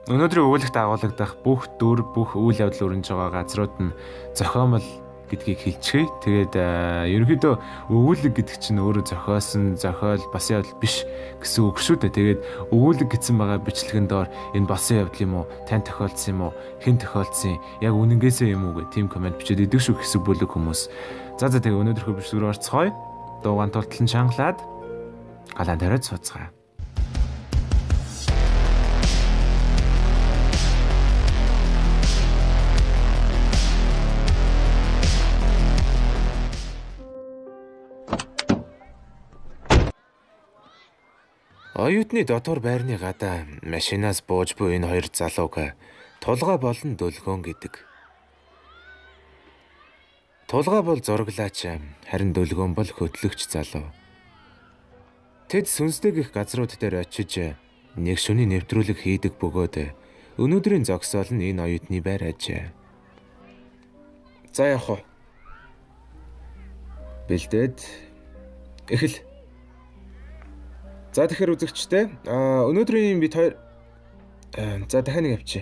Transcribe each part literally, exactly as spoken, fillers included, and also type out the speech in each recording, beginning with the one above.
Өнөөдрийн өгүүлэгт агуулгадах бүх дүр, бүх үйл явдал өрнөж байгаа газрууд нь зохиомол гэдгийг хэлчихье. Тэгээд ерөнхийдөө өгүүлэг гэдэг чинь өөрөө зохиосон, зохиол, басан явдал биш гэсэн үг шүү дээ. Тэгээд өгүүлэг гэсэн байгаа бичлэгэн доор энэ басан явдал юм уу, тань тохиолдсон юм уу, хэн тохиолдсон, яг үнэнгээсээ юм уу гэх тийм комент бичээд идэв шүү хэсэг бүлэг хүмүүс. За за тэгээд өнөөдрийнхөө бичлэг рүү орцгоё. Дуугаан тултлан шанглаад галаан тариад сууцгаа. Оюутны дотор байрны гадаа машинаас бууж буй энэ хоёр залууг тулгаа болон дөлгөөн гэдэг. Тулгаа бол зураглаач, харин дөлгөөн бол хөтлөгч залуу. Тэд сүнслэг их газрууд дээр очиж нэг шөнийн нэвтрүүлэг хийдэг бөгөөд өнөөдрийн зогсоол нь энэ оюутны байр ажээ. За явах уу. Бэлдээд эхэл. За тэгэхээр үзэгчтэй өнөөдрийн бид хоёр за дахиад нэг авчи.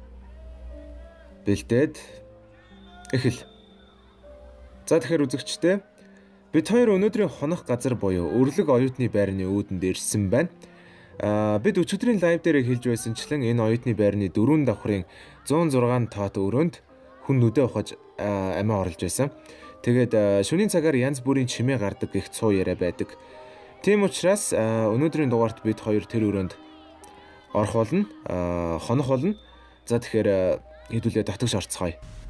Бэлдээд эхэл. За тэгэхээр үзэгчтэй бид хоёр өнөөдрийн хонох газар буюу өрлөг оюутны байрны үүдэнд ирсэн байна. Аа бид өчигдрийн лайв дээр хэлж байсанчлан энэ оюутны байрны дөрвөн давхрын зуун зургаан тоот өрөөнд хүн нүдэ ухаж амиа орлож байсан. Тэгээд шөнийн цагаар янз бүрийн чимээ гардаг гэх цуу яриа байдаг. Тийм учраас өнөөдрийн дугаарт бид хоёр тэр өрөөнд орох болно, хонох болно. За тэгэхээр хэдүүлээ татгаш орцгоё.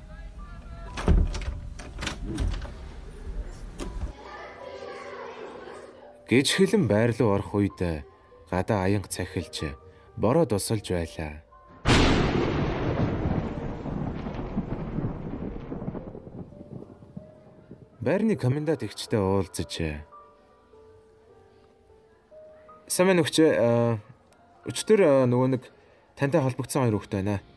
Гэж хэлэн байр руу орох үед гадаа аянга цахилж бороо дусалж байлаа. Байрны комендант эгчтэй уулзаж Сайн өгч өчтөр нөгөө нэг тантай холбогдсон хоёр хүүхэд байна.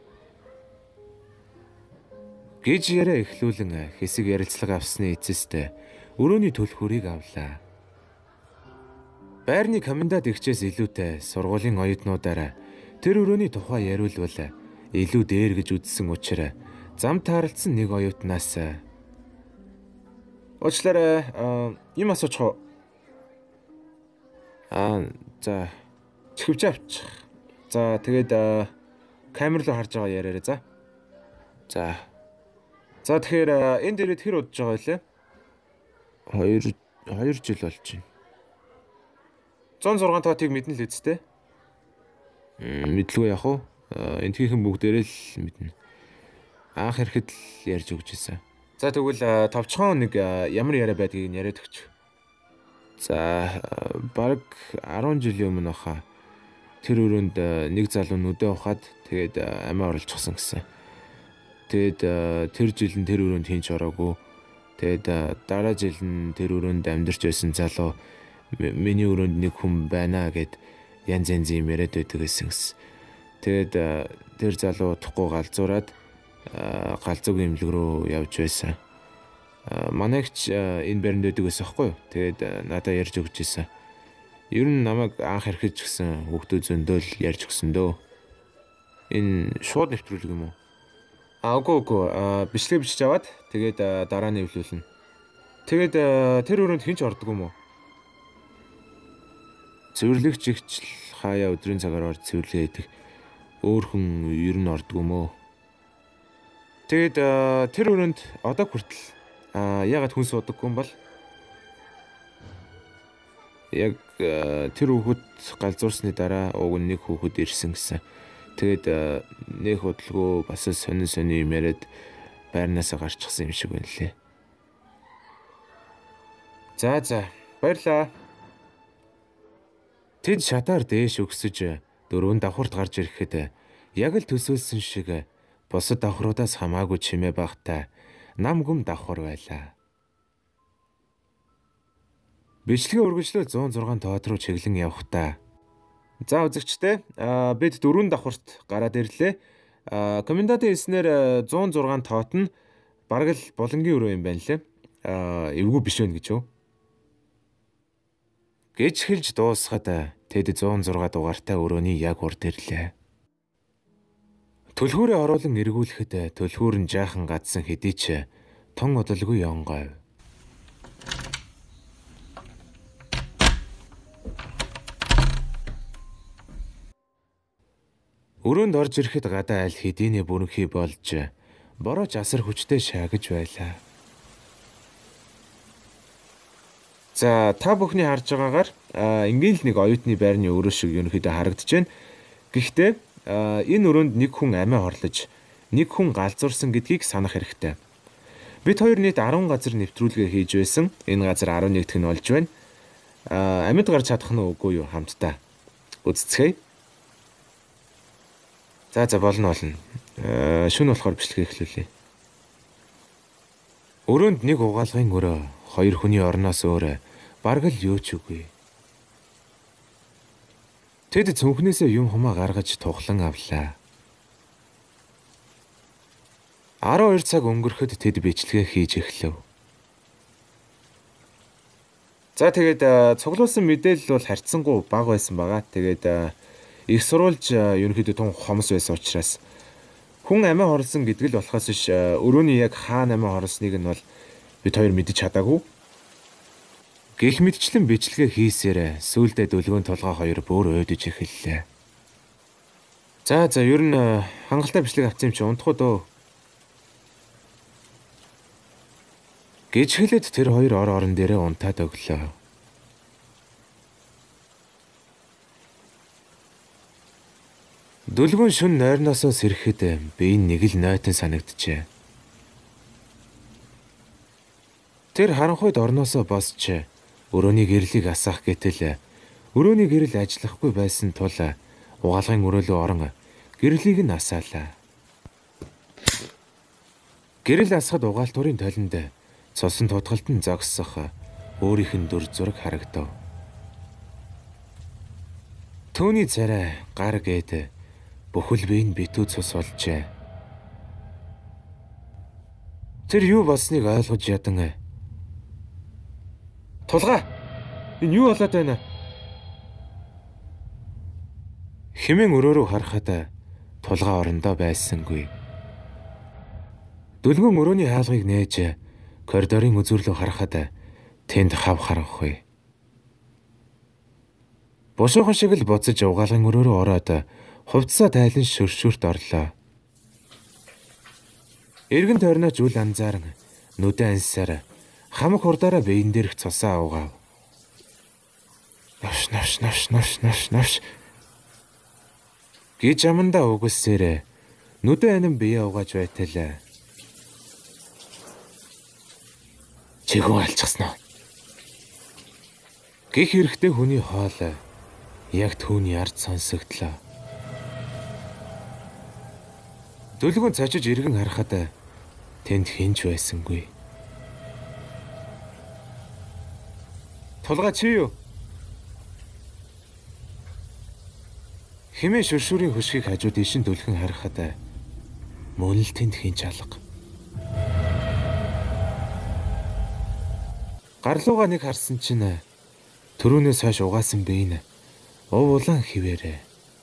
Гэж яриа эхлүүлэн хэсэг ярилцлага авсны эцэст өрөөний төлхөрийг авлаа. Байрны комендант эгчээс илүүтэй сургуулийн оюутнуудаараа тэр өрөөний тухай яриулвал илүү дээр гэж үзсэн учраас зам таарлцсан нэг оюутнаас "Уучлаарай, юм асуучих уу?" Аа за чихвж авчих. За тэгээд камер руу харж байгаа яриараа за. За. За тэгэхээр энэ дээрээ хэр удаж байгаа вэ? хоёр хоёр жил болж байна. зуун зургаан тоотыг мэднэ л үсттэй. Мэдлгүй яах вэ? Энтгийнхэн бүгдээрээ л мэднэ. Анх ирэхэд л ярьж өгч ирсэн. За тэгвэл товчхон нэг ямар яриа байдгийг яриад өгч. За баг арван жилийн өмнө баха тэр өрөөнд нэг залуу нүдэ ухаад тэгээд амиа орлчихсан гэсэн. Тэгээд тэр жил нь тэр өрөөнд хинч ороогүй. Тэгээд дараа жил нь тэр өрөөнд амьдарч байсан залуу миний өрөөнд нэг хүн байна гэд янз янзын юм яриад байдаг гэсэн. Тэгээд тэр залуу утахгүй галзуураад галзууг имлэг рүү явж байсан. Манайч энэ байранд байдаг байсан байхгүй юу? Тэгээд надад ярьж өгч ирсэн. Ер нь намайг анх ирэхэд ч гэсэн хүүхдүүд зөндөөл ярьж өгсөн дөө. Энэ шууд нэвтрүүлэг юм уу? Аа үгүй үгүй. Бичлэг бичиж аваад тэгээд дараа нь нэвлүүлнэ. Тэгээд тэр өрөөнд хинч ордог юм уу? Цэвэрлэгч ихч хаяа өдрийн цагаар орж цэвэрлэгээ хийдэг. Өөр хүн ер нь ордог юм уу? Тэгээд тэр өрөөнд одоо хүртэл А ягаад хүн суудаггүй юм бол? Яг тэр хүүхэд галзуурсны дараа уг нэг хүүхэд ирсэн гэсэн. Тэгээд нэг хөдөлгөө бас сонин сонин юм яриад байрнаас гарчихсан юм шиг байна лээ. За за баярлаа. Тэд шатаар дээш өгсөж дөрвөн давхарт гарч ирэхэд яг л төсөөлсөн шиг бусад давхруудаас хамаагүй чимээ багтаа нам гүм давхар байлаа. Бичлэгийн үргэлжлэл зуун зургаан тоот руу чиглэн явхдаа. За үзэгчтэй бид дөрвөн давхарт гараад ирлээ. Комендантын хэлснээр зуун зургаан тоот нь бараг л булангийн өрөө юм байна лээ. Эвгүй биш вэ гэж юу? Гэж хэлж дуусгаад тэд зуун зургаан дугаартай өрөөний яг урд ирлээ. Түлхүүрээ оруулан эргүүлэхэд түлхүүр нь жаахан гадсан хэдий ч тон удалгүй онгойв. Өрөөнд орж ирэхэд гадаа аль хэдийнэ бүрэнхий болж борооч асар хүчтэй шаагж байлаа. За та бүхний харж байгаагаар ингээл нэг оюутны байрны өрөө шиг ерөнхийдөө харагдаж байна. Гэхдээ энэ өрөөнд нэг хүн амиа хорлож, нэг хүн галзуурсан гэдгийг санах хэрэгтэй. Бид хоёр нийт арван газар нэвтрүүлгээ хийж байсан. Энэ газар арван нэгдүгээр нь болж байна. Амьд гарч чадах нь үгүй юу хамтдаа. Үзцгээе. За за болно болно. Шүн болохоор бичлэгээ эхлүүлье. Өрөөнд нэг угаалгын өрөө, хоёр хүний орноос өөр бараг л юу ч үгүй. Тэд цүнхнээсээ юм хумаа гаргаж тухлан авлаа. арван хоёр цаг өнгөрөхөд тэд бичлэгээ хийж эхлэв. За тэгээд цуглуулсан мэдээлэл бол харьцангуй бага байсан байгаа. Тэгээд их сурвалж ерөнхийдөө тун хомос байсан учраас хүн амиа хорлсон гэдэг л болохоос ш өрөөний яг хаана амиа хорлсныг нь бол бид хоёр мэдэж чадаагүй. Гэх мэтчлэн бичлэгээ хийсээр сүүлдээ дүлгөөн толгой хоёр бүр ойдож эхэллээ. За за ер нь хангалттай бичлэг авсан юм чи унтах уу дөө. Гэж хэлээд тэр хоёр ор орон дээрээ унтаад өглөө. Дүлгөөн шөнө нойрноосоо сэрэхэд би нэг л нойтон санагджээ. Тэр харанхуйд орноосоо босч өрөөний гэрлийг асаах гэтэл өрөөний гэрэл ажиллахгүй байсан тул угаалгын өрөөлөө орон гэрлийг нь асаалаа. Гэрэл асахад угаалтурын толинд цосон тутгалтан зогссох өөрийнх нь дүр зураг харагдав. Төвний царай гар гээд бүхэл бие нь битүү цус болжээ. Тэр юу болсныг ойлгож ядан Тулгаа. Энэ юу болоод байна? Хэмээн өрөө рүү харахад тулгаа орондоо байсангүй. Дүлгөөн өрөөний хаалгыг нээж коридорын үзүүрлөө харахад тэнд хав харанхуй. Бошоохон шиг л буцаж угаалгын өрөө рүү ороод хувцсаа тайлан шөршүүрт орлоо. Эргэн тойрноо зүйл анзааран нүдэн ансаар хамаг хурдаараа биен дээрх цусаа угаав. Навш навш навш навш навш навш гэж амандаа угсээр нүдэн анин бие угааж байтал чигөө алчгаснаа. Гэх хэрэгтэй хүний хоол яг түүний ард сонсогдлоо. Дүлгөөн цачиж эргэн харахад тэнд хинч байсангүй. Тулгаа чи юу? Хэмээн шүршүүрийн хөшгийг хажууд ишин дүлхэн харахад мөн л тэнд хинч алга. Гарлууга нэг харсан чинь төрөөнөөс хойш угаасан биен ув улаан хിവэрэ.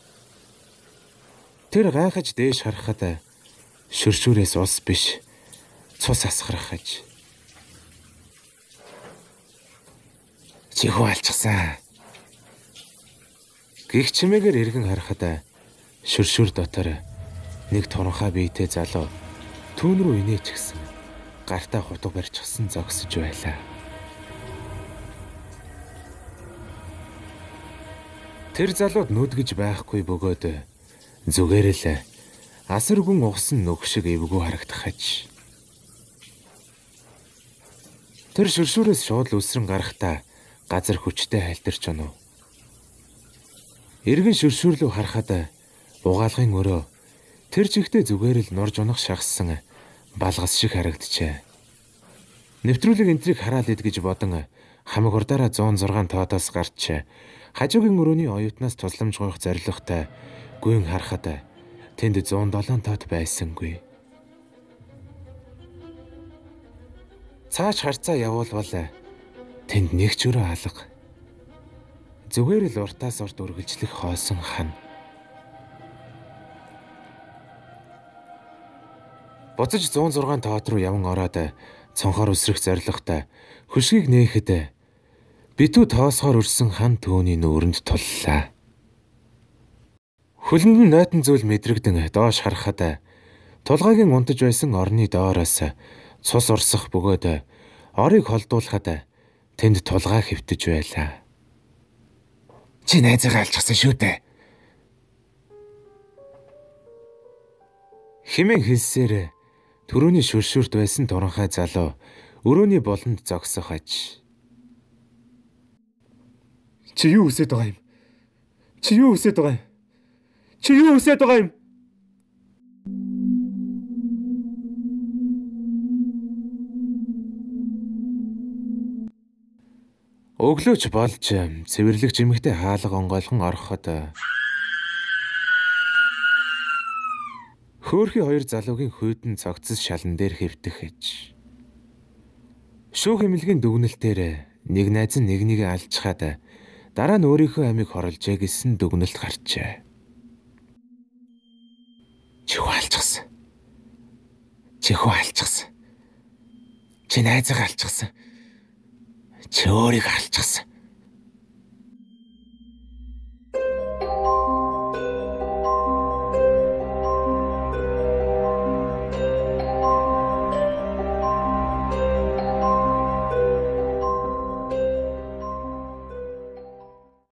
Тэр гайхаж дээш харахад шүршүүрээс ус биш цус асгарахаж. Чихүү алчсан. Гих чимээгээр эргэн харахад шүршүүр дотор нэг туранхай биетэй залуу түүн рүү инээч гисэн гартаа хутга барьчихсан зогсож байлаа. Тэр залууд нүдгэж байхгүй бөгөөд зүгээр л асар гүн угсан нүх шиг эвгүй харагдах аж. Тэр шүршүүрээс шууд үсрэн гарахтаа газар хүчтэй хайлтарч онов. Эргэн шүршүүр рүү харахад угаалгын өрөө тэр чигтээ зүгээр л норж унах шахсан балгас шиг харагджээ. Нэвтрүүлэг энтрийг хараад идэж бодон хамаг хурдаараа зуун зургаан тоотоос гарч хажуугийн өрөөний оюутнаас тусламж гуйх зорилготой гүйн харахад тэнд зуун долоон тоот байсангүй. Цааш харцаа явуулвал тэнд нэг ч өрөө алга. Зүгээр л уртаас урт үргэлжлэх хоосон хан. Буцаж зуун зургаан тоот руу яван ороод цонхоор үсрэх зоригтой хөшгийг нээхэд битүү тоосгоор өрсөн хан төөний нүүрэнд туллаа. Хөлөнд нь нойтон зүйл мэдрэгдэн доош харахад тулгаагийн унтаж байсан орны доороос цус урсах бөгөөд орыг холдуулахад тэнд тулгаа хэвтэж байлаа. Чи найзаагаа алчихсан шүү дээ. Хэмээн хэлсээр түрүүний шүршүрт байсан туранхай залуу өрөөний болонд зогсох аж. Чи юу хүсэж байгаа юм? Чи юу хүсэж байгаа юм? Чи юу хүсэж байгаа юм? Өглөөч болж цэвэрлэг жимэгтэй хаалга онгойлхон ороход хөөрхий хоёр залуугийн хүйдэн цогцос шалан дээр хэвтэх гэж. Шүүх эмнэлгийн дүгнэлтээр нэг найз нь нэгнийг алчхаад дараа нь өөрийнхөө амийг хорлжээ гэсэн дүгнэлт гарчээ. Чи хөө алчсан. Чи хөө алчсан. Чи найзаагаа алчсан. Чи өөрийгөө алчсан.